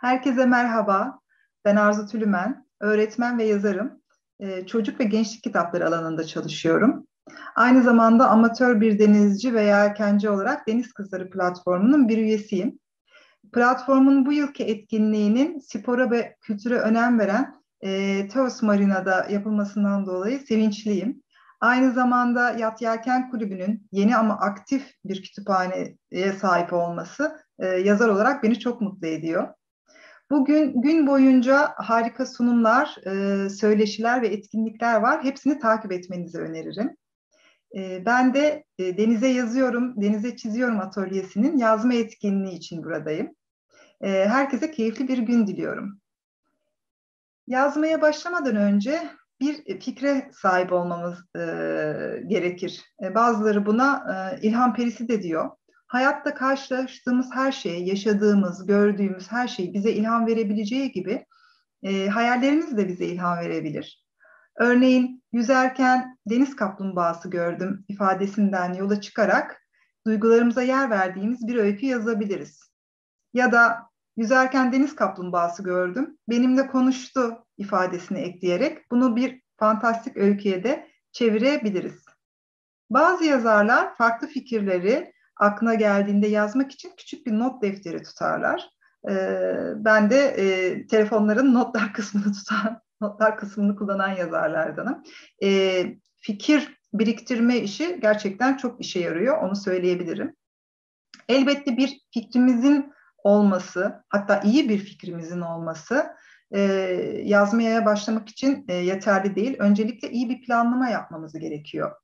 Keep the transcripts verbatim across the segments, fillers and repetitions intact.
Herkese merhaba. Ben Arzu Tülümen, öğretmen ve yazarım. Ee, Çocuk ve gençlik kitapları alanında çalışıyorum. Aynı zamanda amatör bir denizci ve yelkenci olarak Deniz Kızları platformunun bir üyesiyim. Platformun bu yılki etkinliğinin spora ve kültüre önem veren e, Teos Marina'da yapılmasından dolayı sevinçliyim. Aynı zamanda Yat Yelken Kulübü'nün yeni ama aktif bir kütüphaneye sahip olması e, yazar olarak beni çok mutlu ediyor. Bugün gün boyunca harika sunumlar, e, söyleşiler ve etkinlikler var. Hepsini takip etmenizi öneririm. E, ben de e, Denize Yazıyorum, Denize Çiziyorum atölyesinin yazma etkinliği için buradayım. E, herkese keyifli bir gün diliyorum. Yazmaya başlamadan önce bir fikre sahip olmamız e, gerekir. E, bazıları buna e, ilham perisi de diyor. Hayatta karşılaştığımız her şey, yaşadığımız, gördüğümüz her şey bize ilham verebileceği gibi e, hayallerimiz de bize ilham verebilir. Örneğin yüzerken deniz kaplumbağası gördüm ifadesinden yola çıkarak duygularımıza yer verdiğimiz bir öykü yazabiliriz. Ya da yüzerken deniz kaplumbağası gördüm, benimle konuştu ifadesini ekleyerek bunu bir fantastik öyküye de çevirebiliriz. Bazı yazarlar farklı fikirleri aklına geldiğinde yazmak için küçük bir not defteri tutarlar. Ee, ben de e, telefonların notlar kısmını tutan, notlar kısmını kullanan yazarlardanım. Ee, fikir biriktirme işi gerçekten çok işe yarıyor, onu söyleyebilirim. Elbette bir fikrimizin olması, hatta iyi bir fikrimizin olması e, yazmaya başlamak için e, yeterli değil. Öncelikle iyi bir planlama yapmamız gerekiyor.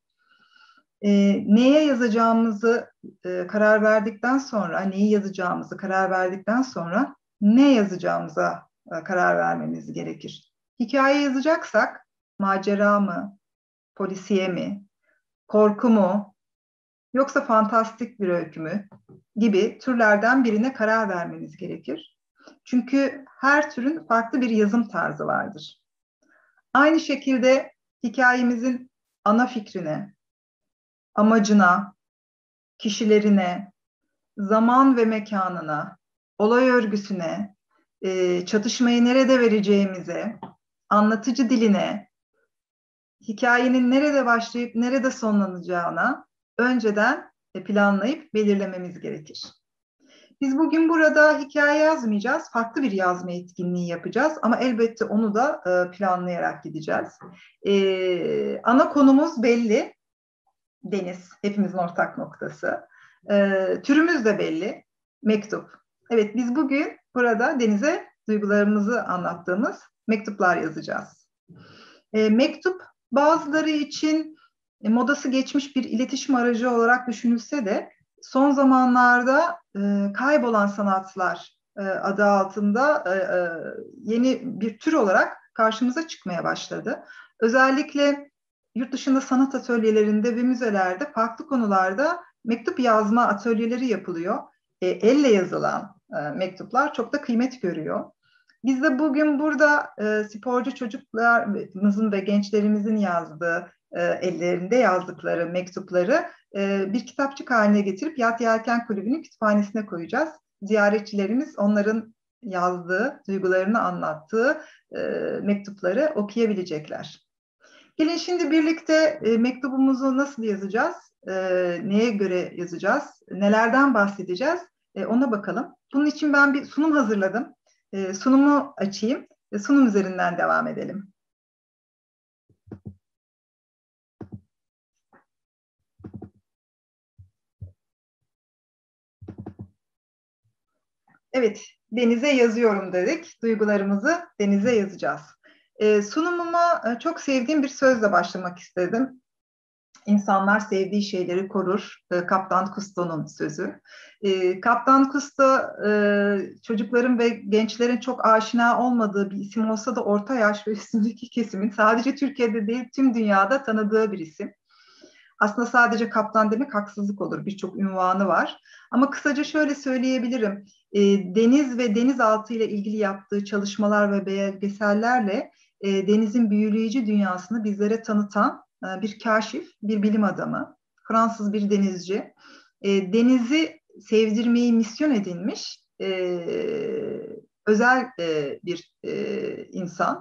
E, neye yazacağımızı e, karar verdikten sonra, neyi yazacağımızı karar verdikten sonra ne yazacağımıza e, karar vermemiz gerekir. Hikaye yazacaksak macera mı, polisiye mi, korku mu, yoksa fantastik bir öykü mü gibi türlerden birine karar vermemiz gerekir. Çünkü her türün farklı bir yazım tarzı vardır. Aynı şekilde hikayemizin ana fikrine, amacına, kişilerine, zaman ve mekanına, olay örgüsüne, e, çatışmayı nerede vereceğimize, anlatıcı diline, hikayenin nerede başlayıp nerede sonlanacağına önceden planlayıp belirlememiz gerekir. Biz bugün burada hikaye yazmayacağız, farklı bir yazma etkinliği yapacağız ama elbette onu da planlayarak gideceğiz. Ee, ana konumuz belli, deniz, hepimizin ortak noktası. Ee, türümüz de belli, mektup. Evet, biz bugün burada denize duygularımızı anlattığımız mektuplar yazacağız. Ee, mektup bazıları için e, modası geçmiş bir iletişim aracı olarak düşünülse de son zamanlarda e, kaybolan sanatlar e, adı altında e, e, yeni bir tür olarak karşımıza çıkmaya başladı. Özellikle yurt dışında sanat atölyelerinde ve müzelerde farklı konularda mektup yazma atölyeleri yapılıyor. E, elle yazılan e, mektuplar çok da kıymet görüyor. Biz de bugün burada e, sporcu çocuklarımızın ve gençlerimizin yazdığı, e, ellerinde yazdıkları mektupları e, bir kitapçık haline getirip Yat Yelken Kulübü'nün kütüphanesine koyacağız. Ziyaretçilerimiz onların yazdığı, duygularını anlattığı e, mektupları okuyabilecekler. Gelin şimdi birlikte e, mektubumuzu nasıl yazacağız, e, neye göre yazacağız, nelerden bahsedeceğiz e, ona bakalım. Bunun için ben bir sunum hazırladım. E, sunumu açayım ve sunum üzerinden devam edelim. Evet, denize yazıyorum dedik. Duygularımızı denize yazacağız. E, sunumuma e, çok sevdiğim bir sözle başlamak istedim. İnsanlar sevdiği şeyleri korur. E, Kaptan Cousteau'nun sözü. E, Kaptan Cousteau e, çocukların ve gençlerin çok aşina olmadığı bir isim olsa da orta yaş ve üstündeki kesimin sadece Türkiye'de değil tüm dünyada tanıdığı bir isim. Aslında sadece kaptan demek haksızlık olur. Birçok ünvanı var. Ama kısaca şöyle söyleyebilirim. E, deniz ve denizaltı ile ilgili yaptığı çalışmalar ve belgesellerle e, denizin büyüleyici dünyasını bizlere tanıtan e, bir kaşif, bir bilim adamı. Fransız bir denizci. E, denizi sevdirmeyi misyon edinmiş. E, özel e, bir e, insan.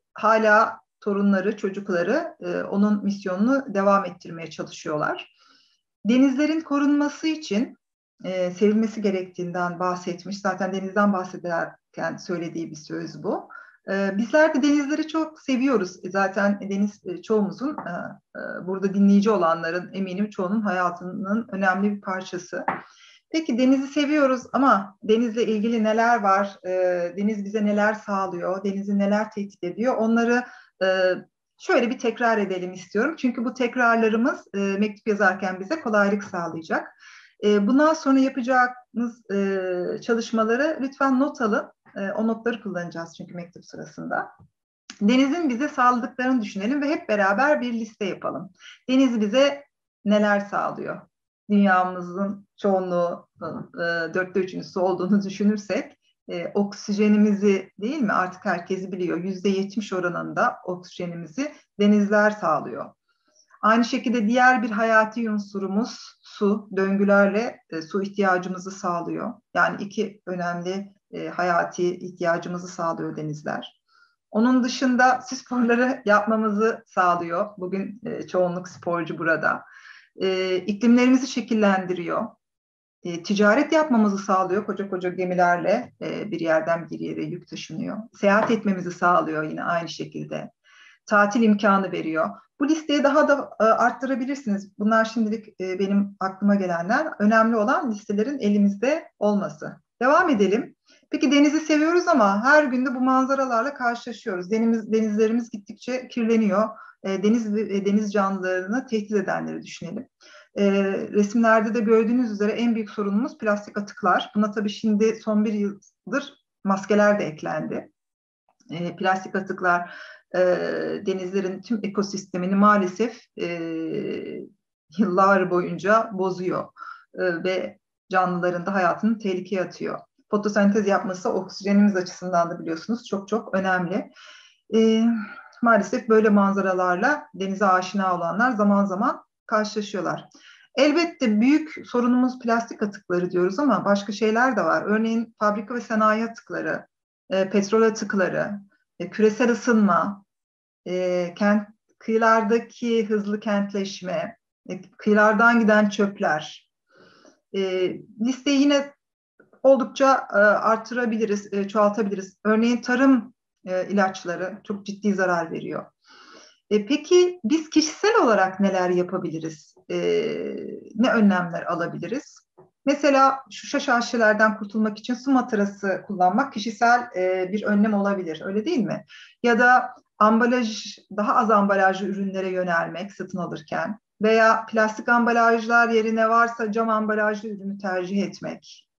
Hala torunları, çocukları e, onun misyonunu devam ettirmeye çalışıyorlar. Denizlerin korunması için e, sevilmesi gerektiğinden bahsetmiş. Zaten denizden bahsederken söylediği bir söz bu. E, bizler de denizleri çok seviyoruz. E, zaten deniz e, çoğumuzun, e, e, burada dinleyici olanların eminim çoğunun hayatının önemli bir parçası. Peki denizi seviyoruz ama denizle ilgili neler var? E, deniz bize neler sağlıyor? Denizi neler tehdit ediyor? Onları e, şöyle bir tekrar edelim istiyorum. Çünkü bu tekrarlarımız e, mektup yazarken bize kolaylık sağlayacak. E, bundan sonra yapacağımız e, çalışmaları lütfen not alın. E, o notları kullanacağız çünkü mektup sırasında. Denizin bize sağladıklarını düşünelim ve hep beraber bir liste yapalım. Deniz bize neler sağlıyor? Dünyamızın çoğunluğu e, dörtte üçünün su olduğunu düşünürsek, e, oksijenimizi değil mi artık herkes biliyor, yüzde yetmiş oranında oksijenimizi denizler sağlıyor. Aynı şekilde diğer bir hayati unsurumuz su, döngülerle e, su ihtiyacımızı sağlıyor. Yani iki önemli e, hayati ihtiyacımızı sağlıyor denizler. Onun dışında sporları yapmamızı sağlıyor. Bugün e, çoğunluk sporcu burada. E, iklimlerimizi şekillendiriyor. E, ticaret yapmamızı sağlıyor. Koca koca gemilerle e, bir yerden bir yere yük taşınıyor. Seyahat etmemizi sağlıyor yine aynı şekilde. Tatil imkanı veriyor. Bu listeyi daha da e, arttırabilirsiniz. Bunlar şimdilik e, benim aklıma gelenler. Önemli olan listelerin elimizde olması. Devam edelim. Peki denizi seviyoruz ama her gün de bu manzaralarla karşılaşıyoruz. Deniz, denizlerimiz gittikçe kirleniyor. E, deniz ve deniz canlılarını tehdit edenleri düşünelim. E, resimlerde de gördüğünüz üzere en büyük sorunumuz plastik atıklar. Buna tabii şimdi son bir yıldır maskeler de eklendi. E, plastik atıklar e, denizlerin tüm ekosistemini maalesef e, yıllar boyunca bozuyor e, ve canlıların da hayatını tehlikeye atıyor. Fotosentez yapması oksijenimiz açısından da biliyorsunuz çok çok önemli. E, maalesef böyle manzaralarla denize aşina olanlar zaman zaman karşılaşıyorlar. Elbette büyük sorunumuz plastik atıkları diyoruz ama başka şeyler de var. Örneğin fabrika ve sanayi atıkları, e, petrol atıkları, e, küresel ısınma, e, kent kıyılardaki hızlı kentleşme, e, kıyılardan giden çöpler. E, listeyi yine oldukça e, artırabiliriz, e, çoğaltabiliriz. Örneğin tarım e, ilaçları çok ciddi zarar veriyor. E, peki biz kişisel olarak neler yapabiliriz? E, ne önlemler alabiliriz? Mesela şu şaşaşçılardan kurtulmak için su matarası kullanmak kişisel e, bir önlem olabilir, öyle değil mi? Ya da ambalaj, daha az ambalajlı ürünlere yönelmek satın alırken veya plastik ambalajlar yerine varsa cam ambalajlı ürünü tercih etmek.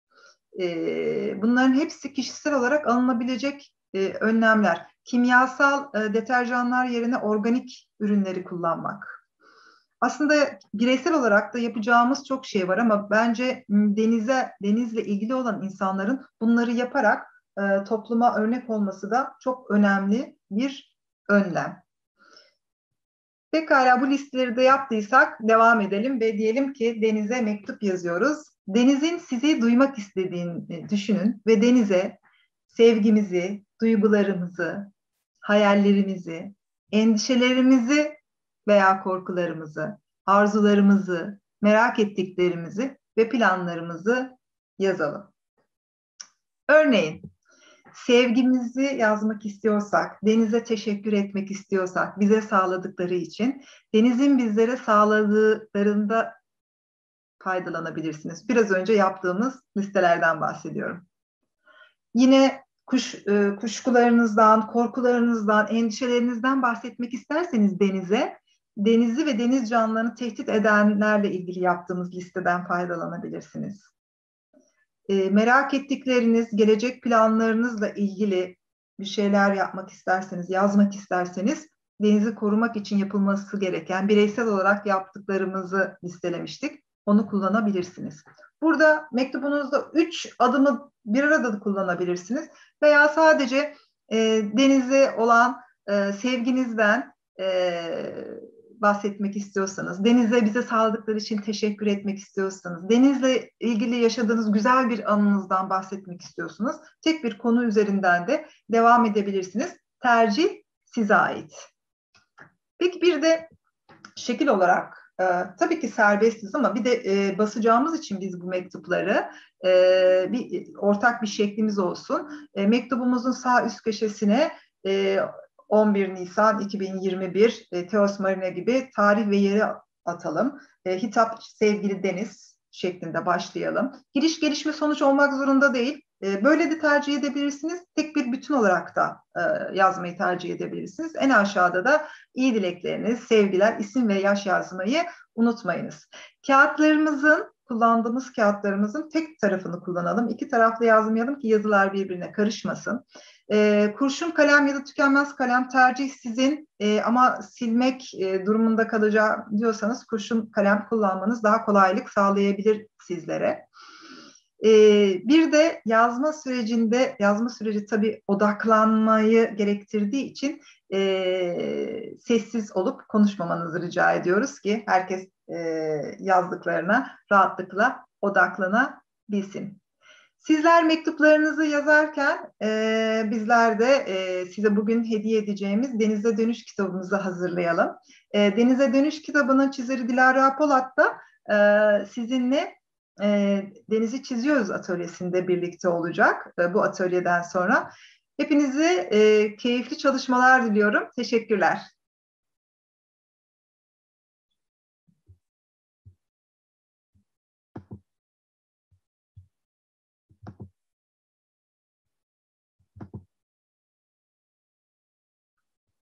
E, bunların hepsi kişisel olarak alınabilecek e, önlemler. Kimyasal e, deterjanlar yerine organik ürünleri kullanmak. Aslında bireysel olarak da yapacağımız çok şey var ama bence denize, denizle ilgili olan insanların bunları yaparak e, topluma örnek olması da çok önemli bir önlem. Pekala bu listeleri de yaptıysak devam edelim ve diyelim ki denize mektup yazıyoruz. Denizin sizi duymak istediğini düşünün ve denize sevgimizi, duygularımızı, hayallerimizi, endişelerimizi veya korkularımızı, arzularımızı, merak ettiklerimizi ve planlarımızı yazalım. Örneğin sevgimizi yazmak istiyorsak, denize teşekkür etmek istiyorsak, bize sağladıkları için, denizin bizlere sağladıklarında faydalanabilirsiniz. Biraz önce yaptığımız listelerden bahsediyorum. Yine kuş, e, kuşkularınızdan, korkularınızdan, endişelerinizden bahsetmek isterseniz denize, denizi ve deniz canlılarını tehdit edenlerle ilgili yaptığımız listeden faydalanabilirsiniz. E, merak ettikleriniz, gelecek planlarınızla ilgili bir şeyler yapmak isterseniz, yazmak isterseniz, denizi korumak için yapılması gereken bireysel olarak yaptıklarımızı listelemiştik. Onu kullanabilirsiniz. Burada mektubunuzda üç adımı bir arada da kullanabilirsiniz. Veya sadece e, denize olan e, sevginizden, e, bahsetmek istiyorsanız, denize bize sağladıkları için teşekkür etmek istiyorsanız, denizle ilgili yaşadığınız güzel bir anınızdan bahsetmek istiyorsunuz, tek bir konu üzerinden de devam edebilirsiniz. Tercih size ait. Peki bir de şekil olarak e, tabii ki serbestiz ama bir de e, basacağımız için biz bu mektupları e, bir ortak bir şeklimiz olsun. E, mektubumuzun sağ üst köşesine e, on bir Nisan iki bin yirmi bir e, Teos Marina gibi tarih ve yeri atalım. E, hitap sevgili Deniz şeklinde başlayalım. Giriş gelişme sonuç olmak zorunda değil. E, böyle de tercih edebilirsiniz. Tek bir bütün olarak da e, yazmayı tercih edebilirsiniz. En aşağıda da iyi dilekleriniz, sevgiler, isim ve yaş yazmayı unutmayınız. Kağıtlarımızın, kullandığımız kağıtlarımızın tek tarafını kullanalım. İki taraflı yazmayalım ki yazılar birbirine karışmasın. E, kurşun kalem ya da tükenmez kalem tercih sizin e, ama silmek e, durumunda kalacağım diyorsanız kurşun kalem kullanmanız daha kolaylık sağlayabilir sizlere. Ee, bir de yazma sürecinde, yazma süreci tabii odaklanmayı gerektirdiği için e, sessiz olup konuşmamanızı rica ediyoruz ki herkes e, yazdıklarına rahatlıkla odaklanabilsin. Sizler mektuplarınızı yazarken e, bizler de e, size bugün hediye edeceğimiz Denize Dönüş kitabımızı hazırlayalım. E, Denize Dönüş kitabının çizeri Dilara Polat da e, sizinle e, Denizi Çiziyoruz atölyesinde birlikte olacak e, bu atölyeden sonra. Hepinize e, keyifli çalışmalar diliyorum. Teşekkürler.